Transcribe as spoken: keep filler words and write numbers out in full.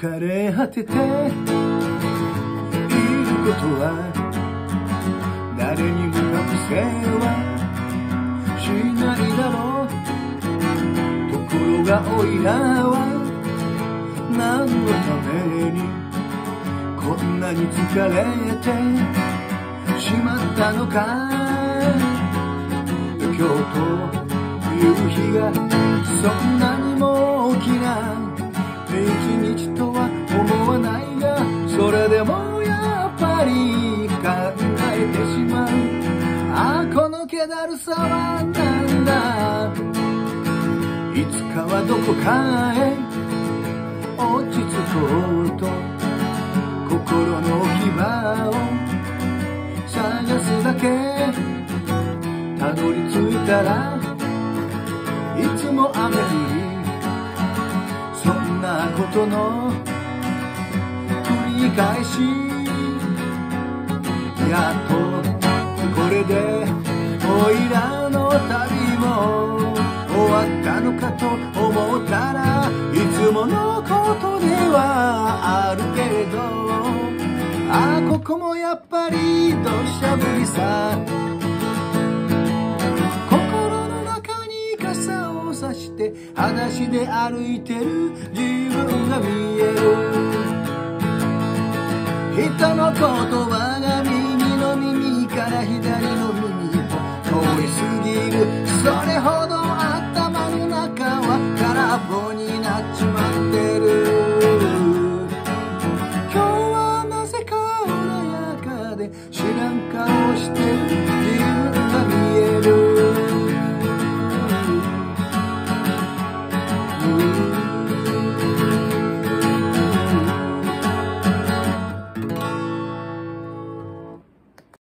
疲れ果てていることは誰にも隠せはしないだろう。ところがおいらは何のためにこんなに疲れてしまったのか。今日という日がそんなにも大きな一日とは思わないが、それでもやっぱり考えてしまう。ああこの気だるさはなんだ。いつかはどこかへ落ち着こうと心の置き場を探すだけ。たどり着いたらいつも雨降り、そんなことの繰り返し。やっとこれでおいらの旅も終わったのかと思ったら、いつものことではあるけれど、ああここもやっぱり土砂降りさ。さして裸足で歩いてる自分が見える。人の言葉が右の耳から左の耳へと通り過ぎる。それほど